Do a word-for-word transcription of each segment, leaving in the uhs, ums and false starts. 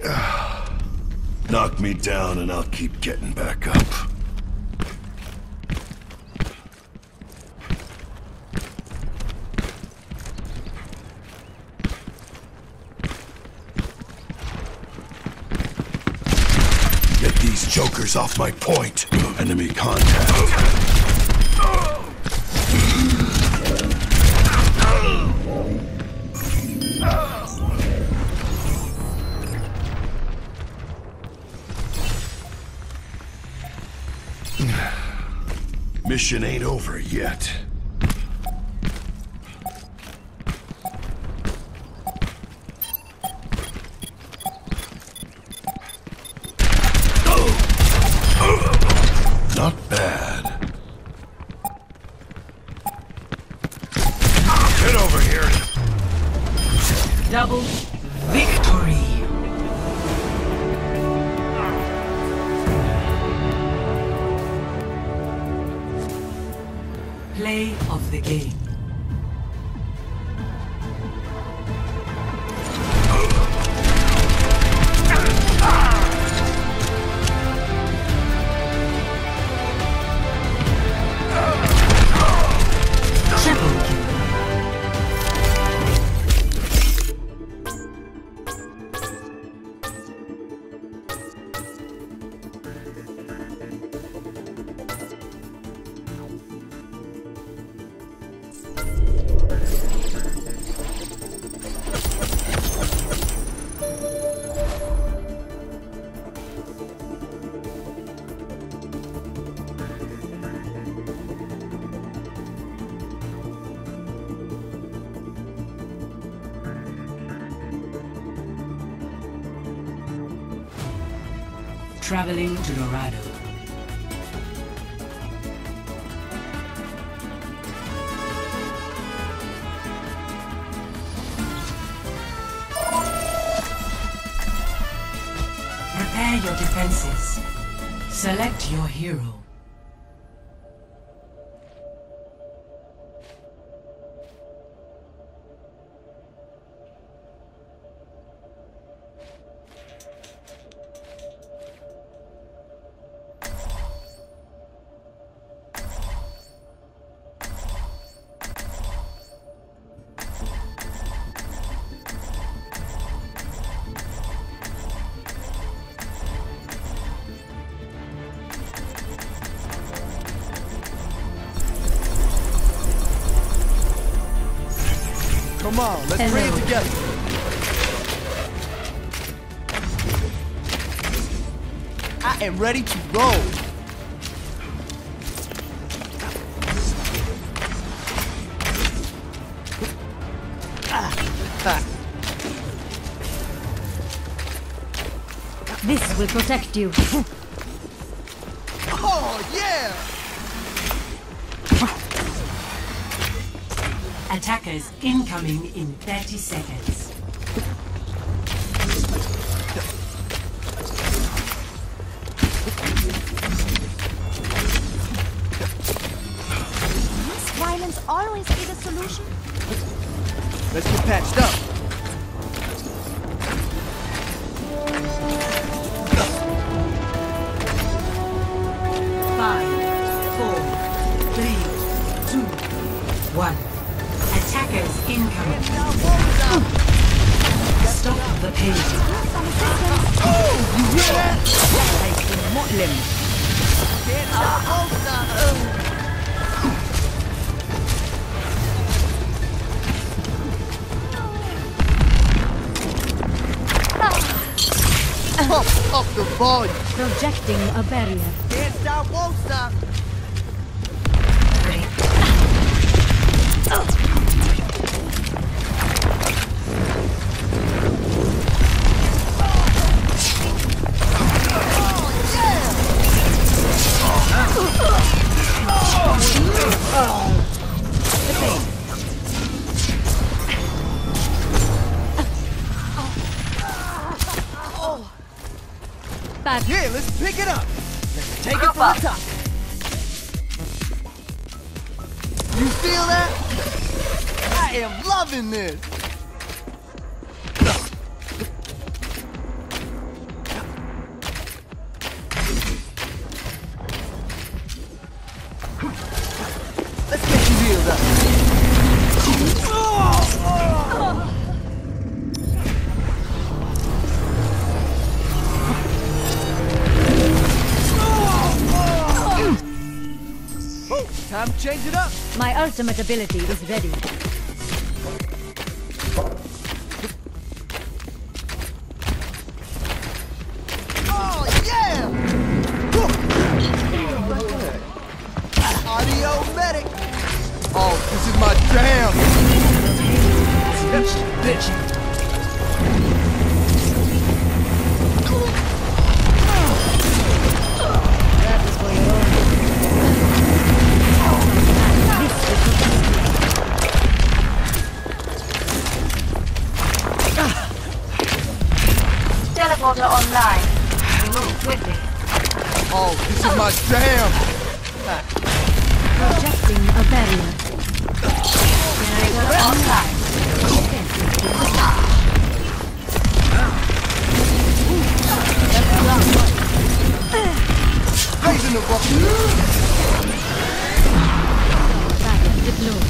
Knock me down and I'll keep getting back up. Get these jokers off my point. Enemy contact. Mission ain't over yet. Not bad. Get over here. Double victory. Play of the game. Triple kill. Traveling to Dorado. Prepare your defenses. Select your hero. Come on, let's bring it together. I am ready to roll. This will protect you. Oh, yeah! Attackers incoming in thirty seconds. Must violence always be the solution? Let's get patched up. Five, four, three, two, one. Attackers incoming. Stop the pain. Oh, you hear that? Can't stop, won't stop. Pump up the volume. Projecting a barrier. Can't stop, won't stop. Back. Yeah, let's pick it up. Let's take it from the top. You feel that? I am loving this. Time to change it up. My ultimate ability is ready. Oh, yeah! Audio medic. Oh, this is my jam. Bitch, bitch. That is for your own. This will Teleporter online. Remove quickly. Oh, this is my jam. projecting a barrier. Generator online. Raising the rock. Barrier deployed.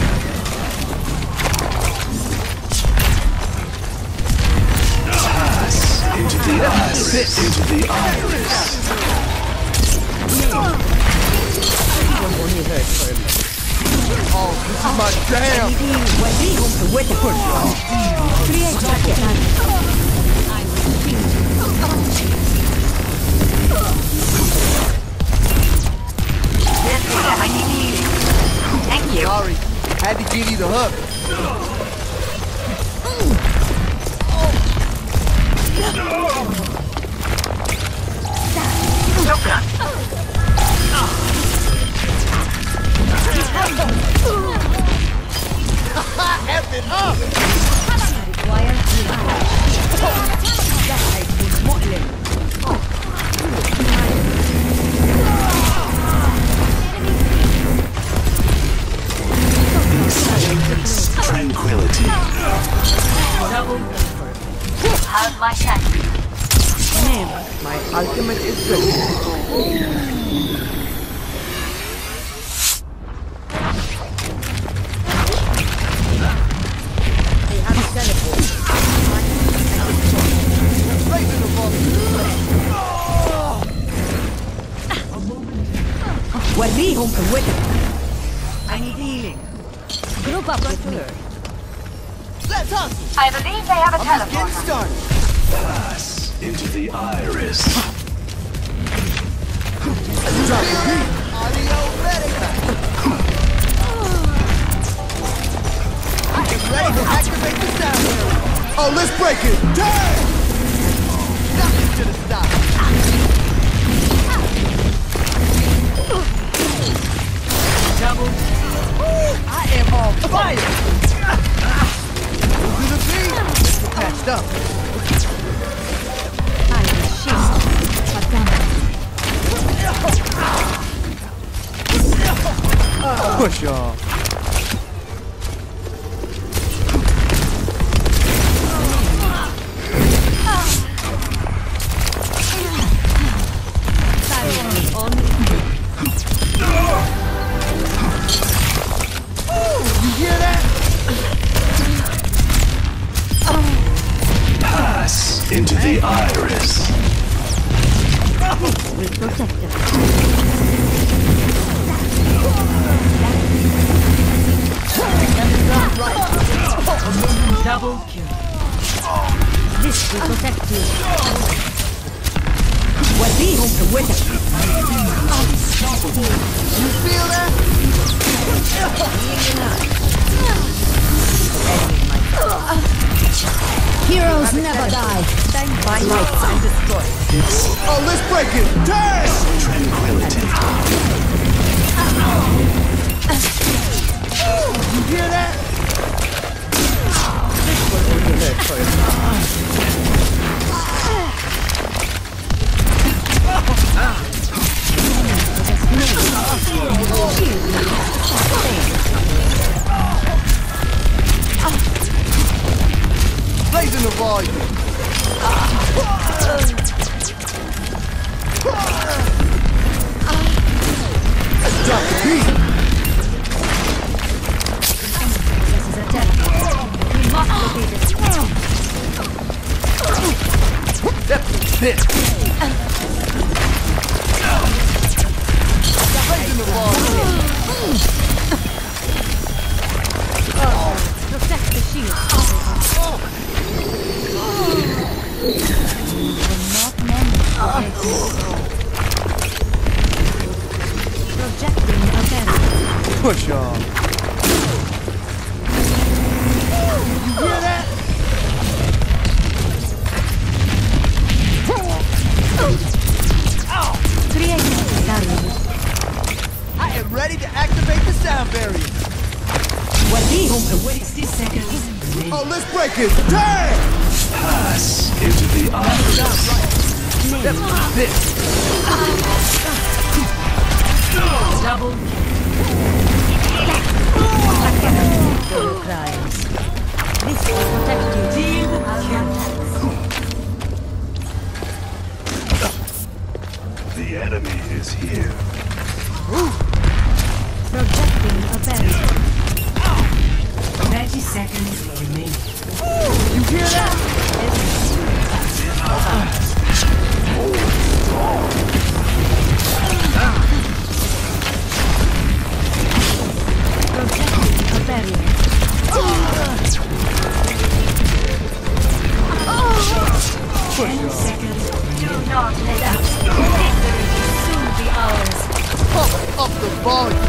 Into the iris. Into the iris. Oh, this is my jam. Create target. I will defeat. Yes, sir, I need healing. Thank you. Sorry, had to give you the hook. Joker. F it up. Require Tranquility. How's my tactic? My ultimate is ready. Raising the rock. وريهم قوتك. I need healing. group up with me. Let's hustle. I believe they have a I'm just getting teleporter. started. Pass into the iris. Audio medic. I am ready to activate the sound barrier. Oh, let's break it. Damn! Nothing should have stopped. Double. I am on fire. To the beat. We're patched up. I will shield. Advance. Push y'all. Silence on. You hear that? Pass into the iris. Will protect us. Double kill. This will protect you. وريهم قوتك. You feel that? Heroes never die. Stand by lights and destroy. Oh, let's break it. Damn! Tranquility. You hear that? Raising the volume. Let's drop the beat. This is a teleport. We must locate it. That's it. Raising the volume. shield. You will not manage to break this. Projecting a barrier. Push on. You hear that? Creating a barrier. I am ready to activate the sound barrier. وريهم قوتك. sixty seconds remaining. Oh, let's break it. Damn! Pass into the iris. This. Double Your crimes. This will protect you. team kill. The enemy is here. Projecting a barrier. thirty seconds remaining. You hear that? Projecting a barrier. Ten seconds Do not let up. Victory will soon be ours. Pump up the volume.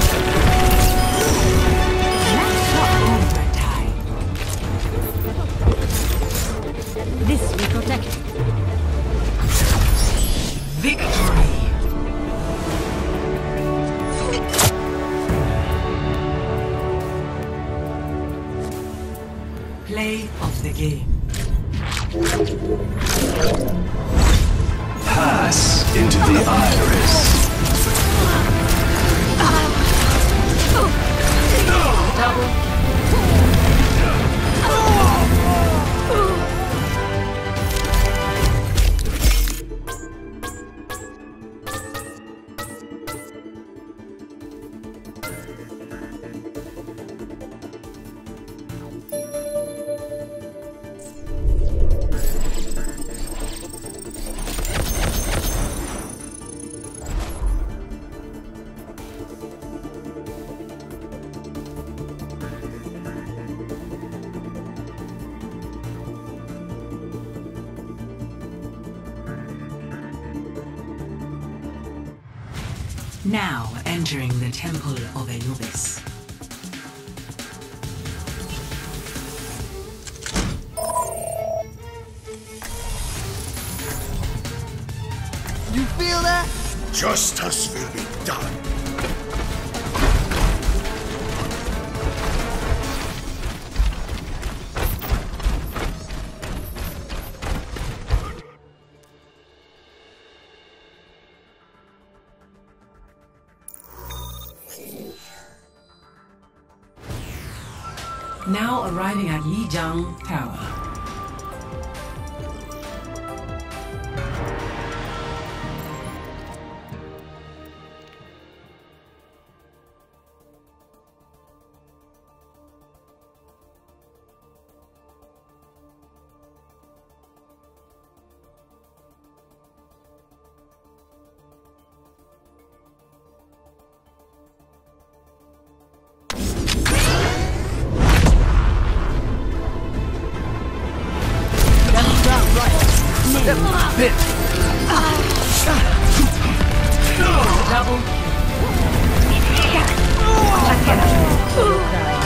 overtime. This will protect you. Victory. Play of the game. Pass into the iris. Double now entering the Temple of Anubis. You feel that? Justice will be done. Now arriving at Lijiang Tower. This. Double Again.